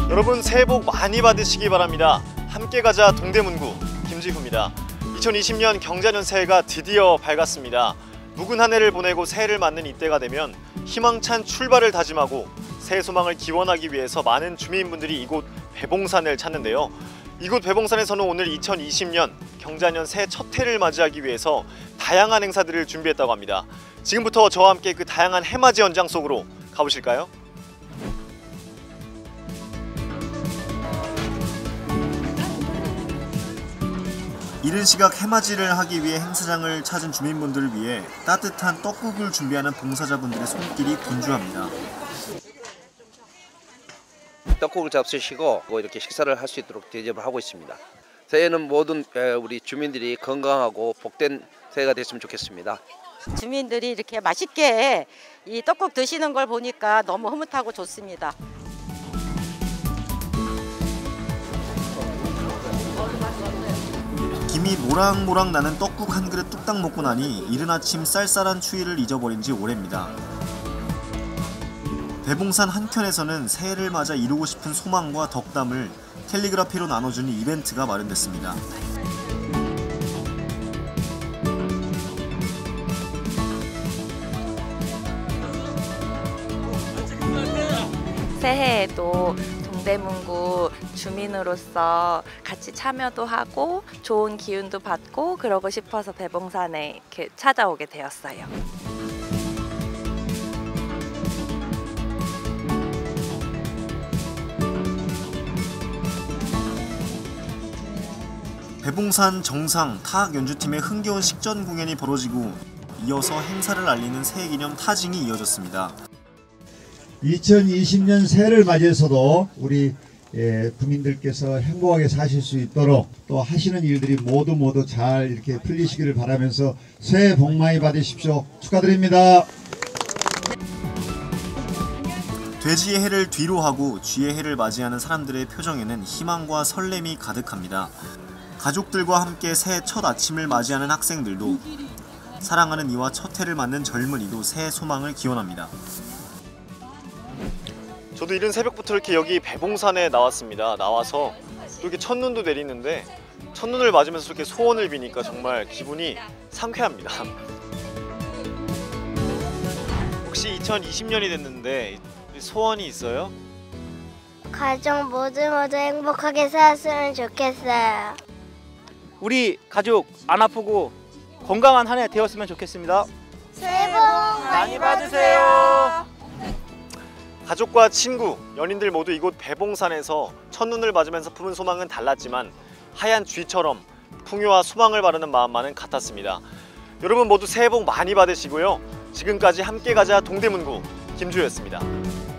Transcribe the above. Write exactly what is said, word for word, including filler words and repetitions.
여러분 새해 복 많이 받으시기 바랍니다. 함께 가자 동대문구 김지후입니다. 이천이십 년 경자년 새해가 드디어 밝았습니다. 묵은 한 해를 보내고 새해를 맞는 이때가 되면 희망찬 출발을 다짐하고 새해 소망을 기원하기 위해서 많은 주민분들이 이곳 배봉산을 찾는데요. 이곳 배봉산에서는 오늘 이천이십 년 경자년 새해 첫 해를 맞이하기 위해서 다양한 행사들을 준비했다고 합니다. 지금부터 저와 함께 그 다양한 해맞이 현장 속으로 가보실까요? 이른 시각 해맞이를 하기 위해 행사장을 찾은 주민분들을 위해 따뜻한 떡국을 준비하는 봉사자분들의 손길이 분주합니다. 떡국을 잡수시고 이렇게 식사를 할 수 있도록 대접을 하고 있습니다. 새해에는 모든 우리 주민들이 건강하고 복된 새해가 됐으면 좋겠습니다. 주민들이 이렇게 맛있게 이 떡국 드시는 걸 보니까 너무 흐뭇하고 좋습니다. 김이 모락모락 나는 떡국 한 그릇 뚝딱 먹고 나니 이른 아침 쌀쌀한 추위를 잊어버린 지 오래입니다. 배봉산 한켠에서는 새해를 맞아 이루고 싶은 소망과 덕담을 캘리그라피로 나눠주는 이벤트가 마련됐습니다. 새해에도 동대문구 주민으로서 같이 참여도 하고 좋은 기운도 받고 그러고 싶어서 배봉산에 이렇게 찾아오게 되었어요. 배봉산 정상 타악 연주팀의 흥겨운 식전 공연이 벌어지고 이어서 행사를 알리는 새해기념 타징이 이어졌습니다. 이천이십 년 새해를 맞이해서도 우리 예, 국민들께서 행복하게 사실 수 있도록 또 하시는 일들이 모두 모두 잘 이렇게 풀리시기를 바라면서 새해 복 많이 받으십시오. 축하드립니다. 돼지의 해를 뒤로 하고 쥐의 해를 맞이하는 사람들의 표정에는 희망과 설렘이 가득합니다. 가족들과 함께 새해 첫 아침을 맞이하는 학생들도 사랑하는 이와 첫 해를 맞는 젊은이도 새해 소망을 기원합니다. 저도 이른 새벽부터 이렇게 여기 배봉산에 나왔습니다. 나와서 이렇게 첫눈도 내리는데 첫눈을 맞으면서 이렇게 소원을 비니까 정말 기분이 상쾌합니다. 혹시 이천이십 년이 됐는데 소원이 있어요? 가족 모두 모두 행복하게 살았으면 좋겠어요. 우리 가족 안 아프고 건강한 한 해 되었으면 좋겠습니다. 새해 복 많이 받으세요. 가족과 친구, 연인들 모두 이곳 배봉산에서 첫눈을 맞으면서 품은 소망은 달랐지만 하얀 쥐처럼 풍요와 소망을 바라는 마음만은 같았습니다. 여러분 모두 새해 복 많이 받으시고요. 지금까지 함께 가자 동대문구 김주였습니다.